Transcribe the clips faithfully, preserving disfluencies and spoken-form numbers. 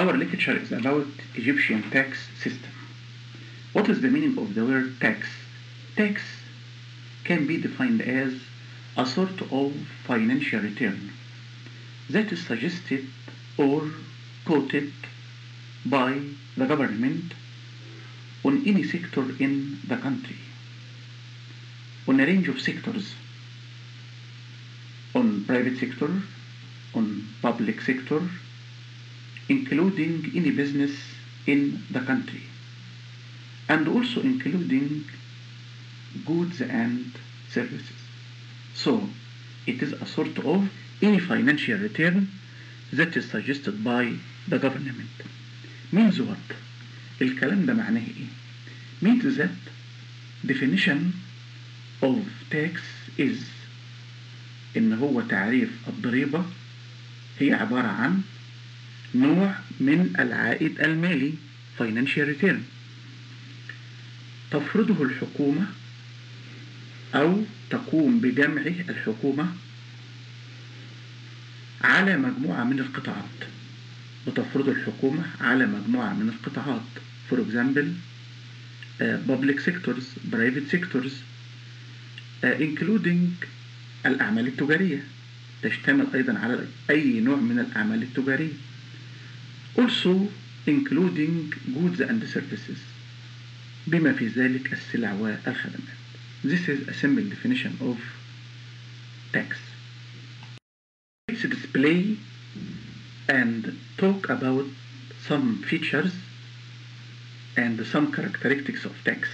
Our lecture is about Egyptian tax system. What is the meaning of the word tax? Tax can be defined as a sort of financial return that is suggested or quoted by the government on any sector in the country, on a range of sectors, on private sector, on public sector, including any business in the country, and also including goods and services. So it is a sort of any financial return that is suggested by the government. Means what? الكلام ده معناه ايه؟ Means that definition of tax is إن هو تعريف الضريبة هي عبارة عن نوع من العائد المالي financial return تفرضه الحكومة أو تقوم بجمعه الحكومة على مجموعة من القطاعات وتفرض الحكومة على مجموعة من القطاعات for example uh, public sectors, private sectors uh, including الأعمال التجارية تشتمل أيضا على أي نوع من الأعمال التجارية also including goods and services بما في ذلك السلع والخدمات. This is a simple definition of tax. Let's display and talk about some features and some characteristics of tax.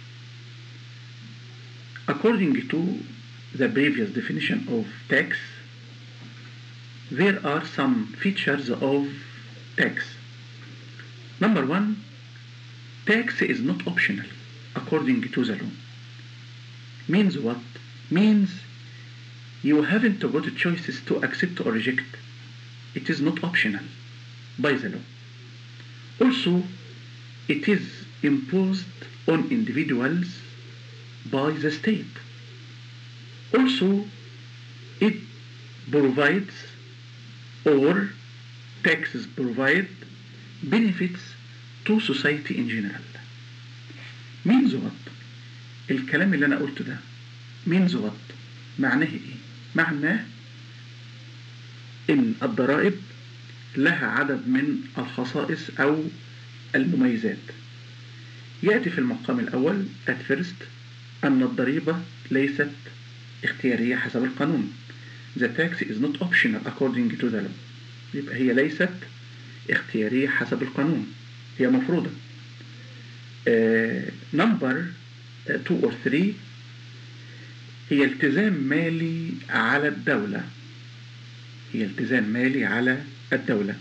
According to the previous definition of tax, there are some features of tax. Number one, tax is not optional according to the law. Means what? Means you haven't got choices to accept or reject. It is not optional by the law. Also, it is imposed on individuals by the state. Also, it provides or taxes provide benefits to society in general. Means what? الكلام اللي أنا قلته ده means what؟ معناه إيه؟ معناه إن الضرائب لها عدد من الخصائص أو المميزات. يأتي في المقام الأول at first أن الضريبة ليست اختيارية حسب القانون. The tax is not optional according to the law. يبقى هي ليست اختيارية حسب القانون، هي مفروضة. uh, number uh, two or three هي التزام مالي على الدولة. هي التزام مالي على الدولة.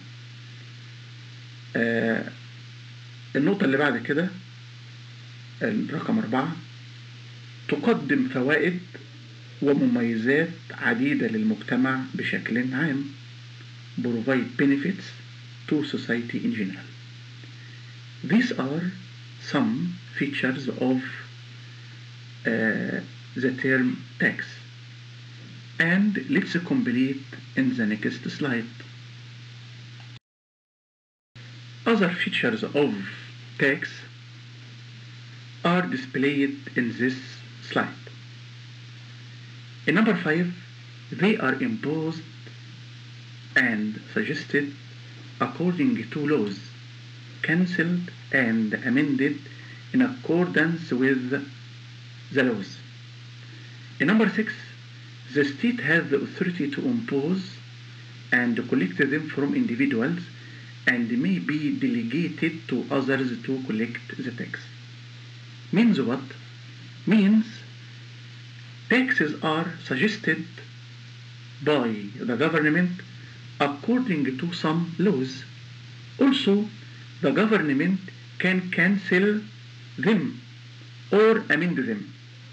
uh, النقطة اللي بعد كده الرقم أربعة تقدم فوائد ومميزات عديدة للمجتمع بشكل عام. provide benefits to society in general. These are some features of uh, the term tax. And let's complete in the next slide. Other features of tax are displayed in this slide. In number five, they are imposed and suggested according to laws, cancelled and amended in accordance with the laws. In number six, the state has the authority to impose and collect them from individuals and may be delegated to others to collect the tax. Means what? Means taxes are suggested by the government according to some laws. Also, the government can cancel them or amend them.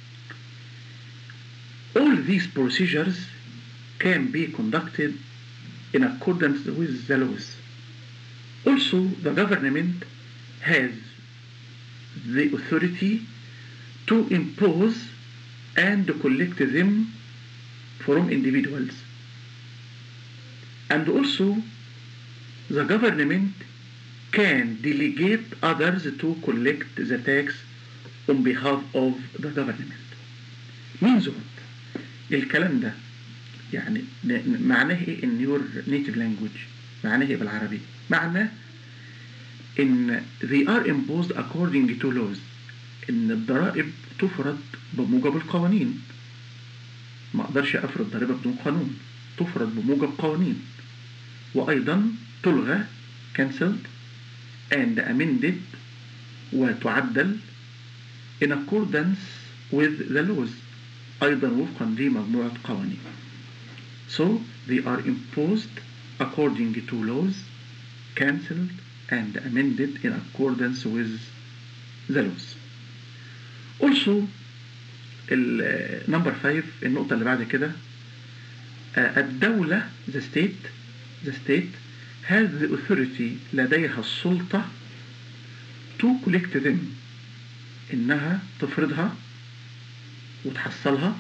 All these procedures can be conducted in accordance with the laws. Also, the government has the authority to impose and collect them from individuals. And also, the government can delegate others to collect the tax on behalf of the government. means what؟ الكلام ده يعني معناه ايه in your native language؟ معناه ايه بالعربي؟ معناه ان they are imposed according to laws، ان الضرائب تفرض بموجب القوانين. ما اقدرش افرض ضريبه بدون قانون، تفرض بموجب قوانين، وايضا تلغى cancelled and amended وتعدل in accordance with the laws، ايضا وفقا لمجموعه قوانين. so they are imposed according to laws, cancelled and amended in accordance with the laws. also number five النقطة اللي بعد كده الدولة the state the state has the authority لديها السلطة to collect them إنها تفرضها وتحصلها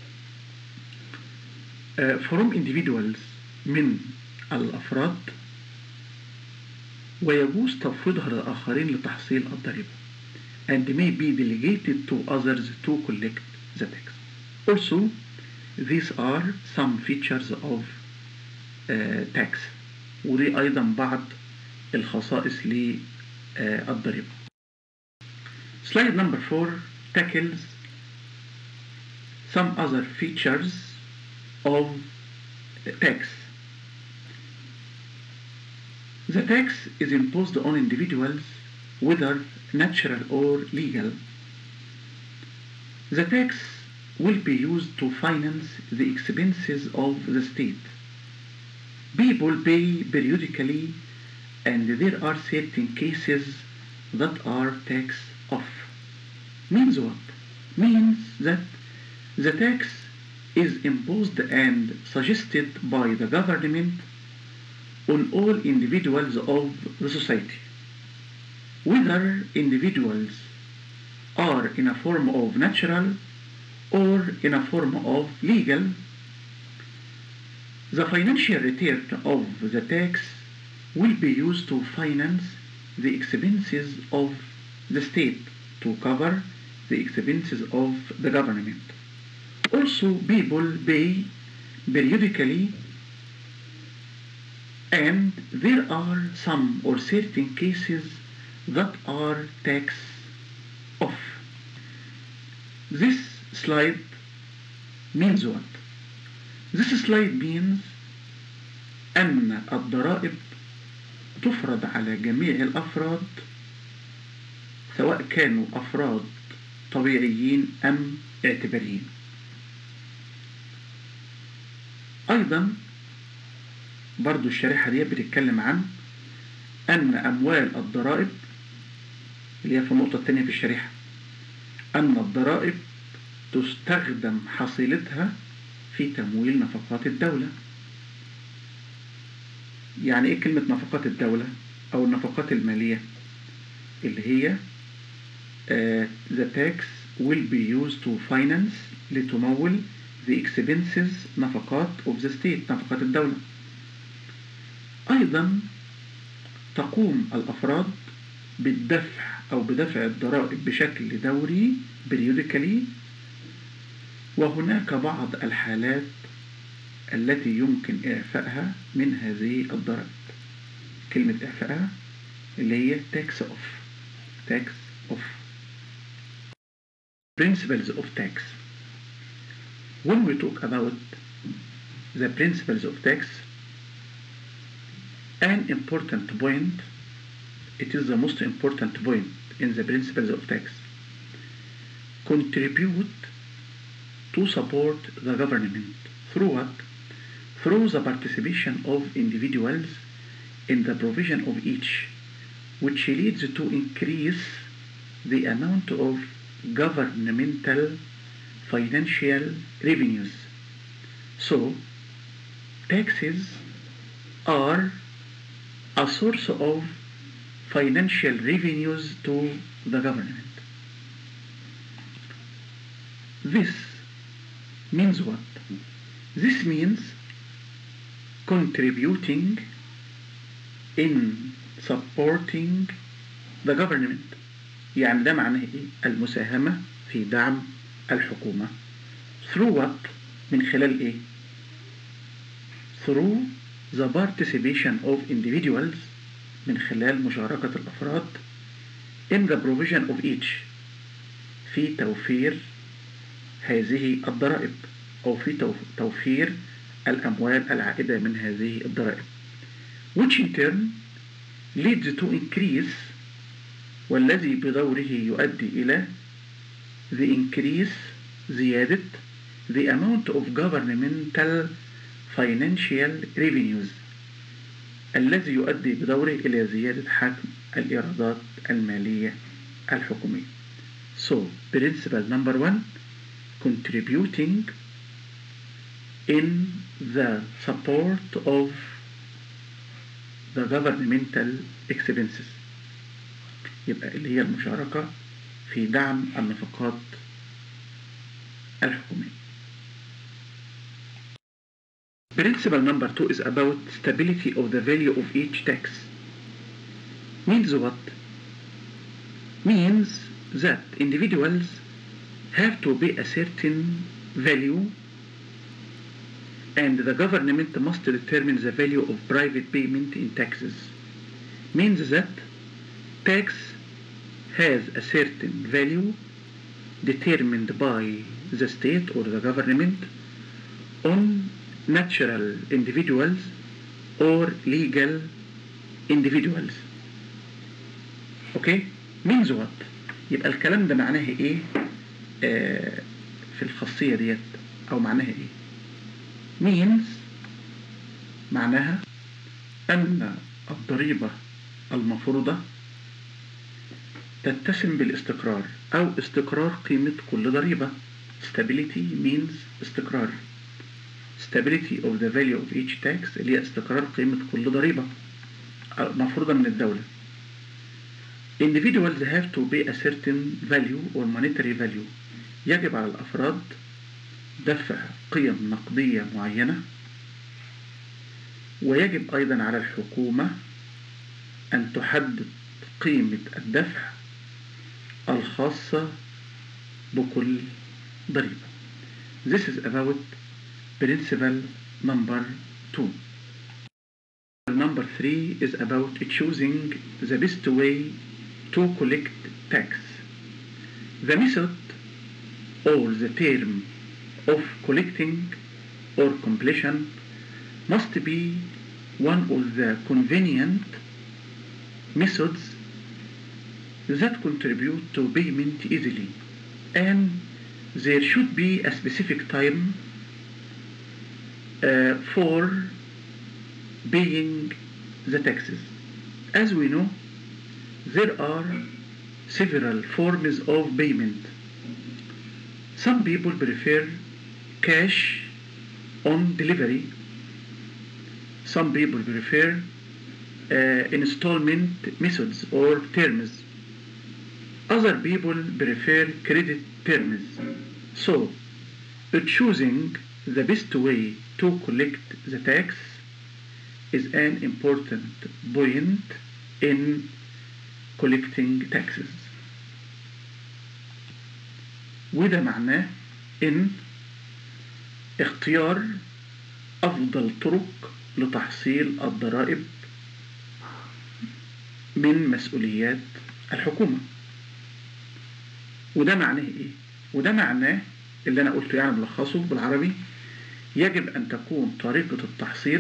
from individuals من الأفراد، ويجوز تفويضها للآخرين لتحصيل الضريبة and may be delegated to others to collect the tax. Also, these are some features of uh, tax. ودي أيضا بعض الخصائص للضريبة. Slide number four tackles some other features of tax. The tax is imposed on individuals whether natural or legal. The tax will be used to finance the expenses of the state. People pay periodically and there are certain cases that are tax off. Means what? Means that the tax is imposed and suggested by the government on all individuals of the society, whether individuals are in a form of natural or in a form of legal. The financial return of the tax will be used to finance the expenses of the state, to cover the expenses of the government. Also, people pay periodically and there are some or certain cases that are tax off. This slide means what? This slide means أن الضرائب تفرض على جميع الأفراد سواء كانوا أفراد طبيعيين أم اعتباريين. أيضا برضو الشريحة دي بتتكلم عن أن أموال الضرائب اللي هي في النقطة الثانية في الشريحة، أن الضرائب تستخدم حصيلتها في تمويل نفقات الدولة. يعني إيه كلمة نفقات الدولة أو النفقات المالية؟ اللي هي uh, the tax will be used to finance لتمول the expenses نفقات of the state نفقات الدولة. أيضا تقوم الأفراد بالدفع أو بدفع الضرائب بشكل دوري periodically، وهناك بعض الحالات التي يمكن إعفائها من هذه الضرائب. كلمة إعفائها اللي هي tax off tax off. Principles of tax. When we talk about the principles of tax, an important point, it is the most important point in the principles of tax, contribute to support the government through what? Through the participation of individuals in the provision of each, which leads to increase the amount of governmental financial revenues. So, taxes are a source of financial revenues to the government. This means what? This means contributing in supporting the government. يعني ده معناه إيه؟ المساهمة في دعم الحكومة. through what؟ من خلال إيه؟ through the participation of individuals، من خلال مشاركة الأفراد in the provision of each، في توفير هذه الضرائب أو في توفير الأموال العائدة من هذه الضرائب، which in turn leads to increase، والذي بدوره يؤدي إلى the increase، زيادة the amount of governmental financial revenues، الذي يؤدي بدوره إلى زيادة حجم الإيرادات المالية الحكومية. So, principle number one, contributing in the support of the governmental expenses، يبقى اللي هي المشاركة في دعم النفقات الحكومية. Principle number two is about stability of the value of each tax. Means what? Means that individuals have to pay a certain value and the government must determine the value of private payment in taxes. Means that tax has a certain value determined by the state or the government on natural individuals or legal individuals. Okay? Means what؟ يبقى الكلام ده معناه ايه آه في الخاصية ديت، او معناها ايه؟ means معناها أن الضريبة المفروضة تتسم بالاستقرار أو استقرار قيمة كل ضريبة. stability means استقرار. stability of the value of each tax اللي هي استقرار قيمة كل ضريبة مفروضة من الدولة. individuals have to pay a certain value or monetary value. يجب على الأفراد دفع قيم نقدية معينة، ويجب أيضا على الحكومة أن تحدد قيمة الدفع الخاصة بكل ضريبة. This is about principle number two. Number three is about choosing the best way to collect tax. The method or the term of collecting or completion must be one of the convenient methods that contribute to payment easily, and there should be a specific time uh, for paying the taxes. As we know, there are several forms of payment. Some people prefer cash on delivery. Some people prefer uh, installment methods or terms. Other people prefer credit terms. So, choosing the best way to collect the tax is an important point in collecting taxes. وده معناه إن اختيار أفضل طرق لتحصيل الضرائب من مسؤوليات الحكومة. وده معناه إيه؟ وده معناه اللي أنا قلته يعني ملخصه بالعربي، يجب أن تكون طريقة التحصيل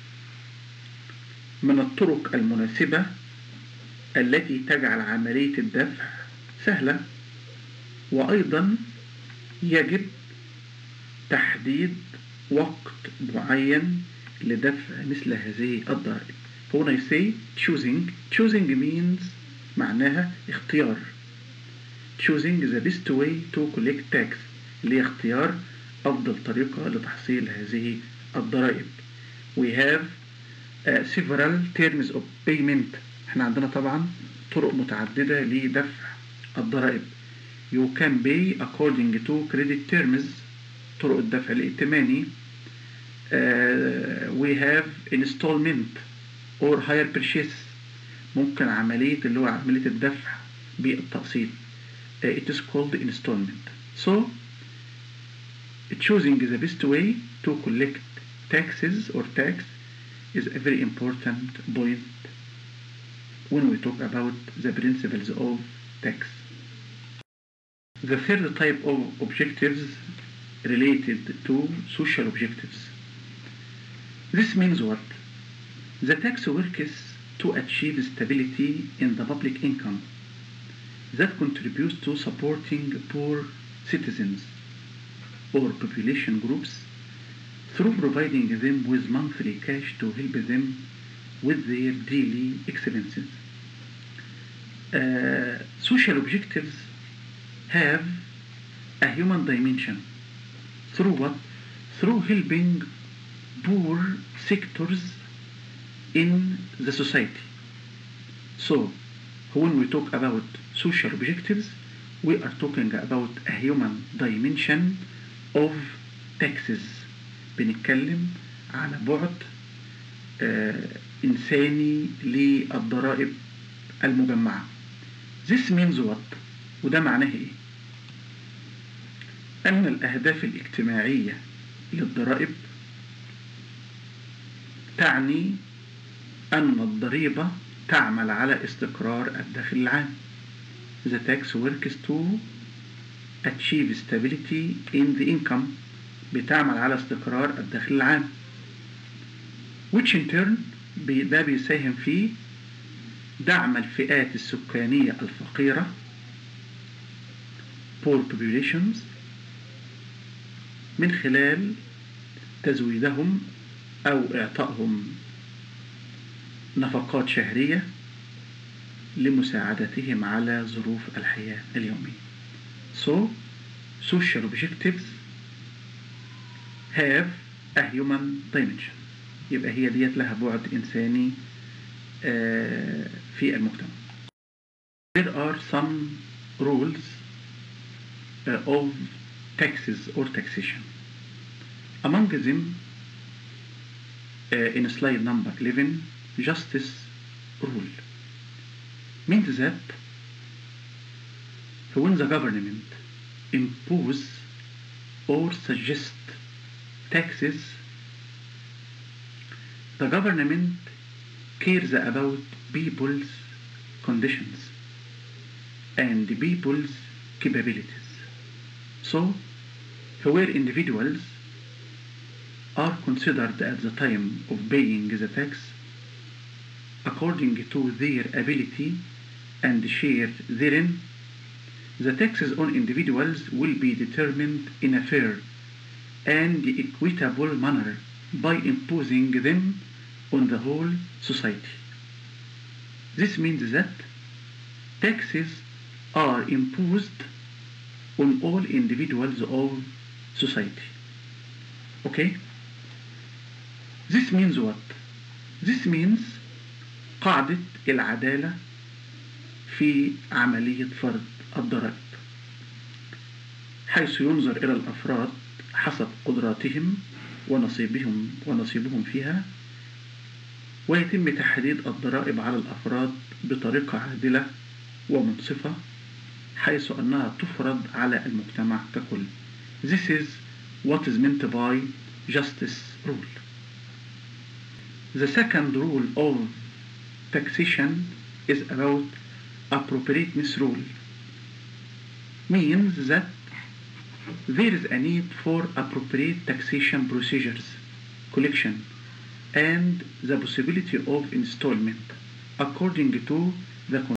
من الطرق المناسبة التي تجعل عملية الدفع سهلة، وأيضا يجب تحديد وقت معين لدفع مثل هذه الضرائب. When I say choosing, choosing means معناها اختيار. choosing the best way to collect tax اللي هي اختيار أفضل طريقة لتحصيل هذه الضرائب. We have uh, several terms of payment. احنا عندنا طبعا طرق متعددة لدفع الضرائب. You can pay according to credit terms، طرق الدفع الائتماني. uh, we have installment or hire purchase. ممكن عملية اللي هو عملية الدفع بالتقسيط. uh, it is called installment. So choosing the best way to collect taxes or tax is a very important point when we talk about the principles of tax. The third type of objectives related to social objectives. This means what? The tax works to achieve stability in the public income that contributes to supporting poor citizens or population groups through providing them with monthly cash to help them with their daily expenses. Uh, social objectives have a human dimension. Through what? Through helping poor sectors in the society. So, when we talk about social objectives, we are talking about a human dimension of taxes. بنتكلم على بعد آه إنساني للضرائب المجمعة. This means what? وده معناه إيه؟ أن الأهداف الاجتماعية للضرائب تعني أن الضريبة تعمل على استقرار الدخل العام. The tax works to achieve stability in the income. بتعمل على استقرار الدخل العام. which in turn ده بيساهم في دعم الفئات السكانية الفقيرة poor populations من خلال تزويدهم أو إعطائهم نفقات شهرية لمساعدتهم على ظروف الحياة اليومية. So, social objectives have a human dimension. يبقى هي ديت لها بعد إنساني في المجتمع. There are some rules of taxes or taxation. Among them, in slide number eleven, justice rule means that when the government impose or suggest taxes, the government cares about people's conditions and people's capabilities. So, where individuals are considered at the time of paying the tax according to their ability and share therein, the taxes on individuals will be determined in a fair and equitable manner by imposing them on the whole society. This means that taxes are imposed on all individuals of society. Okay? This means what? This means قاعدة العدالة في عملية فرض الضرائب، حيث ينظر إلى الأفراد حسب قدراتهم ونصيبهم ونصيبهم فيها، ويتم تحديد الضرائب على الأفراد بطريقة عادلة ومنصفة حيث أنها تفرض على المجتمع ككل. This is what is meant by justice rule. The second rule of taxation is about appropriateness rule. Means that there is a need for appropriate taxation procedures, collection, and the possibility of installment according to the